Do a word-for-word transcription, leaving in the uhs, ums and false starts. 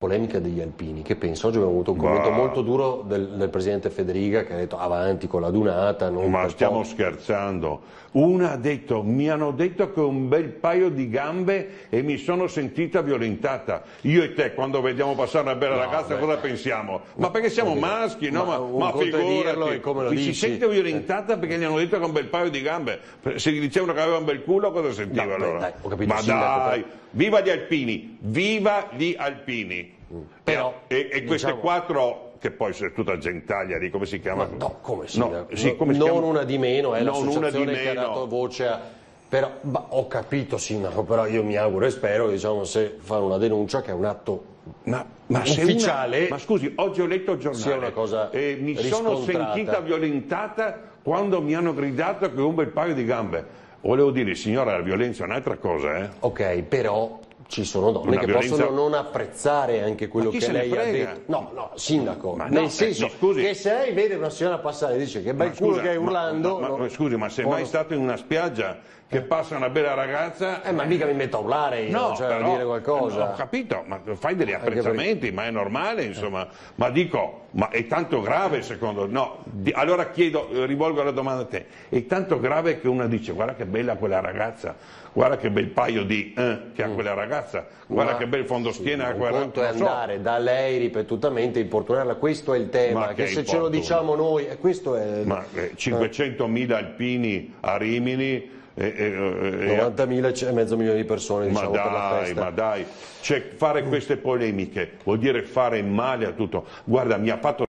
polemica degli alpini, che penso? Oggi abbiamo avuto un commento bah. molto duro del, del presidente Federica, che ha detto avanti con la dunata. Non Ma per stiamo po'. scherzando. Una ha detto, mi hanno detto che ho un bel paio di gambe e mi sono sentita violentata. Io e te, quando vediamo passare una bella No, ragazza, beh. cosa pensiamo? Ma perché siamo maschi, no? Ma Ma, un ma conto è dirlo figurati, e come lo mi si dici? sente violentata perché gli hanno detto che ha un bel paio di gambe. Se gli dicevano che aveva un bel culo, cosa sentiva No, beh, allora? dai, ho capito, Ma sindaco, dai, viva gli alpini, viva gli alpini. Però, e, e queste diciamo- quattro, che poi c'è tutta gentaglia di come si chiama? Ma no, come si, No, sì, come si non chiama? una di meno, è Non una di l'associazione che ha meno. dato voce a... Però, bah, ho capito sindaco, però io mi auguro e spero, diciamo, se fanno una denuncia che è un atto Ma, ma se ufficiale, una, ma scusi, oggi ho letto il giornale sia una cosa e mi sono riscontrata. sentita violentata quando mi hanno gridato che ho un bel paio di gambe. Volevo dire, signora, la violenza è un'altra cosa, eh? Ok, però ci sono donne Una che violenza- possono non apprezzare anche quello Ma chi che se ne lei ha frega? detto. No, no, sindaco, Ma no, nel eh, senso mi scusi. che se lei vede una signora passare e dice che bel Ma culo scusa, che hai ma- urlando... ma, ma- no, scusi, ma sei o mai no. stato in una spiaggia che passa una bella ragazza? Eh, ma mica mi metto a urlare io, No, cioè però, a dire qualcosa. eh, ho capito, ma fai degli Anche apprezzamenti, ma è normale, insomma. Ma dico, ma è tanto grave secondo... No, di- allora chiedo, eh, rivolgo la domanda a te. È tanto grave che una dice, guarda che bella quella ragazza, guarda che bel paio di eh, che ha quella ragazza, guarda Ma- che bel fondoschiena ha Un quella conto è non so. andare da lei ripetutamente a importunarla, questo è il tema, Ma che che se ce lo importuna. diciamo noi, e questo è... Ma eh, cinquecentomila alpini a Rimini... E, e, e- novantamila e mezzo milione di persone, Ma diciamo, per la dai, festa. ma dai, cioè, fare queste polemiche vuol dire fare male a tutto. Guarda, mi ha fatto